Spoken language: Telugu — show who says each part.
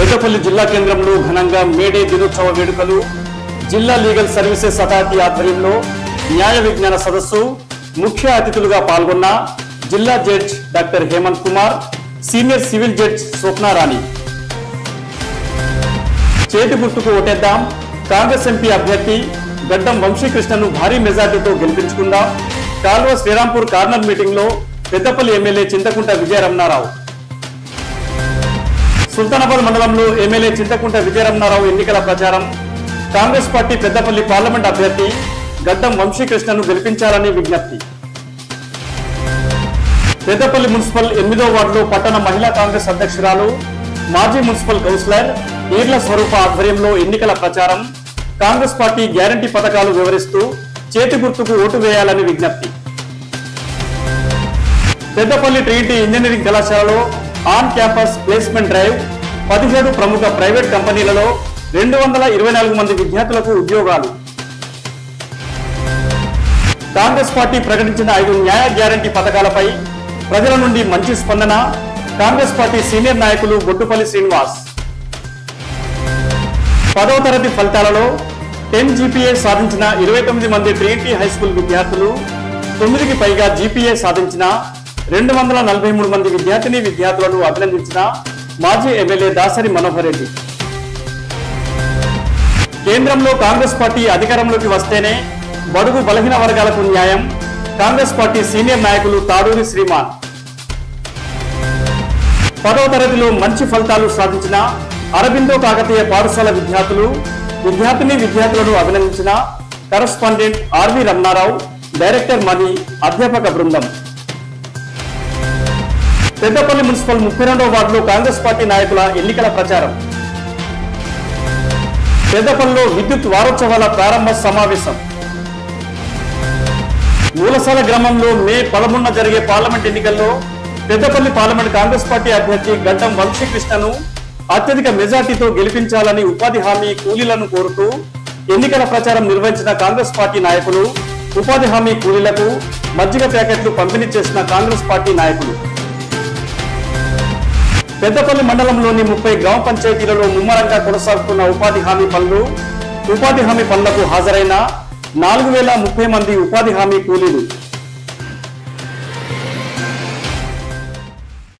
Speaker 1: పెద్దపల్లి జిల్లా కేంద్రంలో ఘనంగా మేడే దినోత్సవ వేడుకలు, జిల్లా లీగల్ సర్వీసెస్ అథారిటీ ఆధ్వర్యంలో న్యాయ విజ్ఞాన సదస్సు, ముఖ్య అతిథులుగా పాల్గొన్న జిల్లా judge doctor Hemanth Kumar, senior civil judge Swapnarani. చేతి గుర్తుకు ఓటేద్దాం, కాంగ్రెస్ ఎంపీ అభ్యర్థి గడ్డం వంశీకృష్ణను భారీ మెజార్టీతో గెలిపించుకుందాం. కాల్వ శ్రీరాంపూర్ కార్నర్ మీటింగ్ లో పెద్దపల్లి ఎమ్మెల్యే చింతకుంట విజయరమణారావు. సుల్తానాబాద్ మండలంలో ఎమ్మెల్యే చింతకుంట విజయరమణారావు ఎన్నికల ప్రచారం. కాంగ్రెస్ పార్టీ పెద్దపల్లి పార్లమెంట్ అభ్యర్థి గడ్డం వంశీకృష్ణను గెలిపించాలని విజ్ఞప్తి. పెద్దపల్లి మున్సిపల్ 8వ వార్డులో పట్టణ మహిళా కాంగ్రెస్ అధ్యక్షురాలు, మాజీ మున్సిపల్ కౌన్సిలర్ ఈర్ల స్వరూప ఆధ్వర్యంలో ఎన్నికల ప్రచారం. కాంగ్రెస్ పార్టీ గ్యారంటీ పథకాలు వివరిస్తూ చేతి గుర్తుకు ఓటు వేయాలని విజ్ఞప్తి. పెద్దపల్లి ట్రినిటీ ఇంజనీరింగ్ కళాశాలలో ఆన్ క్యాంపస్ ప్లేస్మెంట్ డ్రైవ్. 17 ప్రముఖ ప్రైవేట్ కంపెనీలలో 224 మంది విద్యార్థులకు ఉద్యోగాలు. కాంగ్రెస్ పార్టీ ప్రకటించిన 5 న్యాయ గ్యారంటీ పథకాలపై ప్రజల నుండి మంచి స్పందన. కాంగ్రెస్ పార్టీ సీనియర్ నాయకులు బొట్టుపల్లి శ్రీనివాస్. 10వ తరగతి ఫలితాలలో 10 జీపీఏ సాధించిన 29 మంది ట్రినిటీ హైస్కూల్ విద్యార్థులు, 9కి పైగా జీపీఏ సాధించిన 243 మంది విద్యార్థిని విద్యార్థులను అభినందించిన మాజీ ఎమ్మెల్యే దాసరి మనోహర్ రెడ్డి. కేంద్రంలో కాంగ్రెస్ పార్టీ అధికారంలోకి వస్తేనే బడుగు బలహీన వర్గాలకు న్యాయం. కాంగ్రెస్ పార్టీ సీనియర్ నాయకులు తాడూరి శ్రీమాన్. 10వ తరగతిలో మంచి ఫలితాలు సాధించిన అరబిందో కాకతీయ పాఠశాల విద్యార్థిని విద్యార్థులను అభినందించిన correspondent R V Ramanarao, director Mani, అధ్యాపక బృందం. పెద్దపల్లి మున్సిపల్ 32వ వార్డులో కాంగ్రెస్ పార్టీ నాయకుల ఎన్నికల ప్రచారం. పెద్దపల్లిలో విద్యుత్ వారోత్సవాల ప్రారంభ సమావేశం. మూలసాల గ్రామంలో మే 11న జరిగే పార్లమెంట్ ఎన్నికల్లో పెద్దపల్లి పార్లమెంట్ కాంగ్రెస్ పార్టీ అభ్యర్థి గడ్డం వంశీకృష్ణను అత్యధిక మెజార్టీతో గెలిపించాలని ఉపాధి హామీ కూలీలను కోరుతూ ఎన్నికల ప్రచారం నిర్వహించిన కాంగ్రెస్ పార్టీ నాయకులు, ఉపాధి హామీ కూలీలకు మజ్జిగ ప్యాకెట్లు పంపిణీ చేసిన కాంగ్రెస్ పార్టీ నాయకులు. పెద్దపల్లి మండలంలోని 30 గ్రామ పంచాయతీలలో ముమ్మరంగా కొనసాగుతున్న ఉపాధి హామీ పనులు. ఉపాధి హామీ పనులకు హాజరైన 4030 మంది ఉపాధి హామీ కూలీలు.